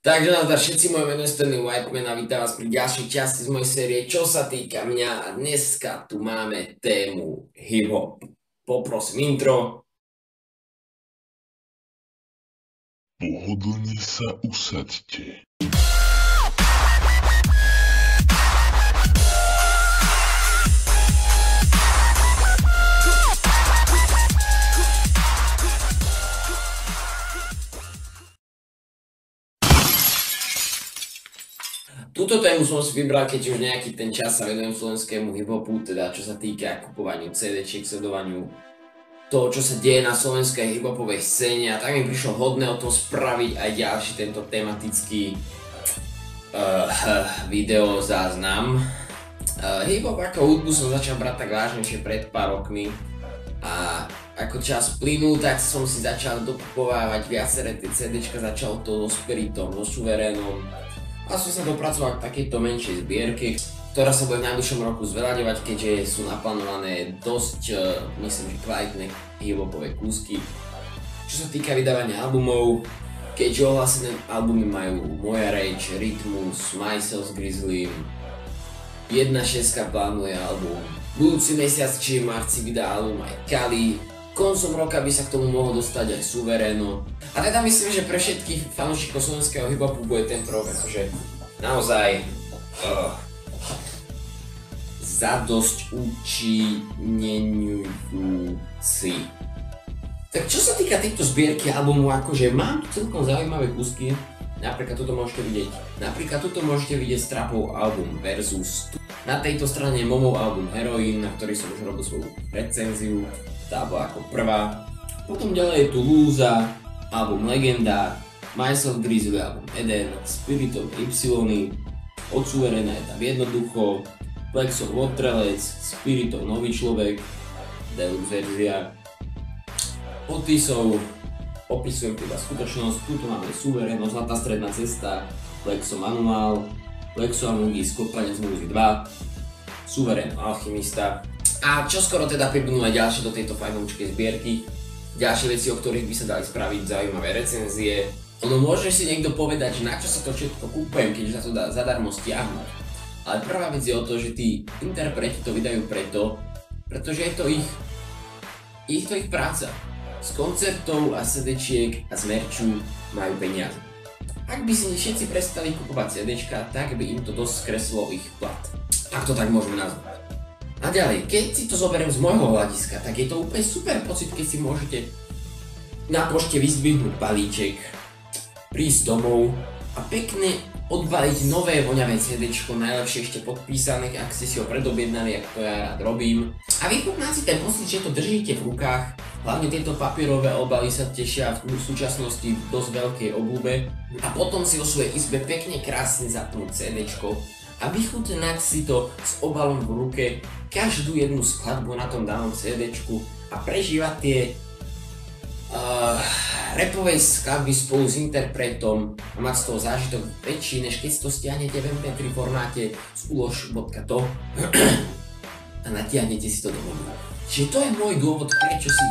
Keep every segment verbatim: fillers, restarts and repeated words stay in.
Takže nazdar všetci, moje meno je Stanley Whiteman a vítam vás pri ďalšej časti z mojej série Čo sa týka mňa a dneska tu máme tému hip-hop. Poprosím intro. Pohodlne sa usaďte. Túto tému som si vybral, keď už nejaký ten čas sa venujem slovenskému hip-hopu, teda čo sa týka kupovaniu cé déčiek, sledovaniu toho, čo sa deje na slovenskej hip-hopovej scéne, a tak mi prišlo hodné o tom spraviť aj ďalší tento tematický uh, video záznam. Uh, hip-hop ako hudbu som začal brať tak vážnejšie pred pár rokmi a ako čas plynul, tak som si začal dokupovávať viaceré tie cé déčka, začal to so Spiritom, so Suverénom. A som sa dopracoval k takejto menšej zbierke, ktorá sa bude v najbližšom roku zveľaďovať, keďže sú naplánované dosť, myslím, že kvalitné hip-hopové kúsky. Čo sa týka vydávania albumov, keďže ohlásené albumy majú Moja reč, Rytmus, Myself s Grizzlym, jedna šesť plánuje album, budúci mesiac, čiže v marci vydá album aj Kali, koncom roka by sa k tomu mohol dostať aj Suveréno. A teda myslím, že pre všetkých fanúšikov slovenského hip-hopu bude tento rok akože naozaj uh, zadosť učinenujúci. Tak čo sa týka tejto zbierky albumu, akože mám tu celkom zaujímavé kúsky. Napríklad toto môžete vidieť. Napríklad toto môžete vidieť s Trapov album Versus. Na tejto strane je Momov album Heroin, na ktorý som už robil svoju recenziu. Tá bola ako prvá. Potom ďalej je tu Lúza, album Legenda, Myself Grizzly, album Eden, Spiritov Y, od Suveréna je tam Jednoducho, Flexov Votrelec, Spiritov Nový človek, Deluxe verzia, Otisov, Opisujem teda skutočnosť, tuto máme Suveréno, Zlatá stredná cesta, Flexo Manuál, Flexo Amugis, Kopanec Múzy dva, Suveréno Alchymista. A čoskoro teda pribudnú aj ďalšie do tejto fajnovúčkej zbierky, ďalšie veci, o ktorých by sa dali spraviť zaujímavé recenzie. Ono môže si niekto povedať, že na čo si to všetko kúpujem, keďže sa to dá zadarmo stiahnuť. Ale prvá vec je o to, že tí interpreti to vydajú preto, pretože je to ich, ich to ich práca. Z koncertov a cé déčiek a z merču majú peniaze. Ak by si všetci prestali kupovať cé déčka, tak by im to dosť skreslo ich plat. Ak to tak môžeme nazvať. A ďalej, keď si to zoberiem z môjho hľadiska, tak je to úplne super pocit, keď si môžete na pošte vyzdvihnúť balíček, prísť domov a pekne odbaliť nové voňavé cé déčko, najlepšie ešte podpísané, ak ste si ho predobjednali, ako to ja rád robím. A vychutnáť si ten pocit, že to držíte v rukách, hlavne tieto papierové obaly sa tešia v súčasnosti v dosť veľkej obľúbe. A potom si vo svojej izbe pekne krásne zapnúť cé déčko a vychutnať si to s obalom v ruke, každú jednu skladbu na tom danom cé déčku a prežívať tie uh, rapové skladby spolu s interpretom a mať z toho zážitok väčší, než keď si to stiahnete v em pé tri formáte z ulož bodka to a natiahnete si to do mobilu. Čiže to je môj dôvod, prečo si...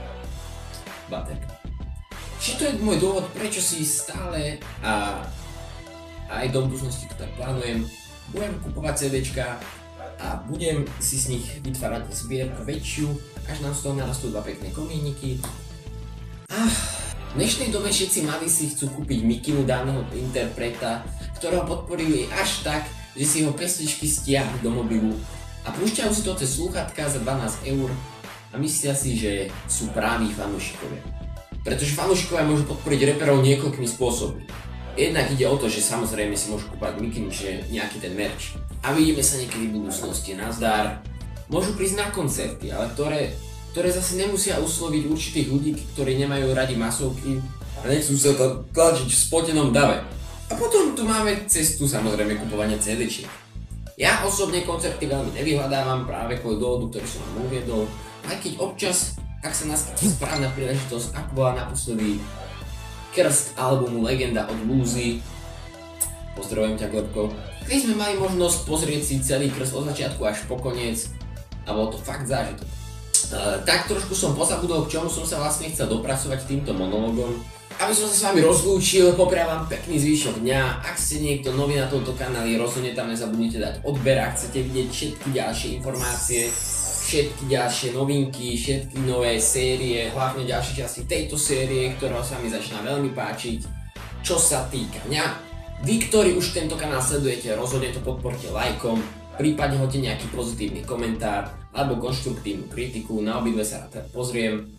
Baterka. Čiže to je môj dôvod, prečo si stále a aj do budúcnosti to tak plánujem, budem kupovať cé déčka a budem si z nich vytvárať zbierku väčšiu, až nám z toho narastú dva pekné komíniky. Ah, v dnešnej dobe všetci mladí si chcú kúpiť mikinu daného interpreta, ktorého podporili až tak, že si ho pesničky stiahli do mobilu a púšťajú si to cez slúchatka za dvanásť eur a myslia si, že sú právi fanúšikovia. Pretože fanúšikovia môžu podporiť reperov niekoľkými spôsobmi. Jednak ide o to, že samozrejme si môžu kúpať mikinu, čiže nejaký ten merch. A vidíme sa niekedy v budúcnosti, nazdar. Môžu prísť na koncerty, ale ktoré, ktoré zase nemusia usloviť určitých ľudí, ktorí nemajú radi masovky a nechcú sa to tlačiť v spotenom dave. A potom tu máme cestu samozrejme kupovania cé déčiek. Ja osobne koncerty veľmi nevyhľadávam práve kvôli dôvodu, ktorý som vám uviedol, aj keď občas, ak sa naskytne správna príležitosť, ako bola naposledy Krst albumu Legenda od Lúzy, pozdravujem ťa, Glebko, keď sme mali možnosť pozrieť si celý Krst od začiatku až po koniec a bol to fakt zážitok. E, tak trošku som pozabudol, k čomu som sa vlastne chcel dopracovať týmto monologom. aby som sa s vami rozlúčil, popriam vám pekný zvyšok dňa. Ak ste niekto nový na tomto kanáli, rozhodne tam nezabudnite dať odber, ak chcete vidieť všetky ďalšie informácie, všetky ďalšie novinky, všetky nové série, hlavne ďalšie časti tejto série, ktorá sa mi začína veľmi páčiť. Čo sa týka mňa, vy, ktorí už tento kanál sledujete, rozhodne to podporte lajkom, prípadne hoďte nejaký pozitívny komentár alebo konštruktívnu kritiku, na obidve sa rád pozriem.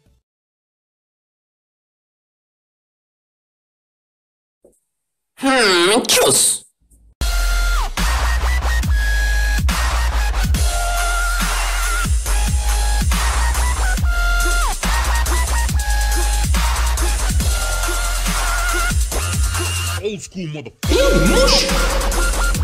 Hmm, čus! Old school mother.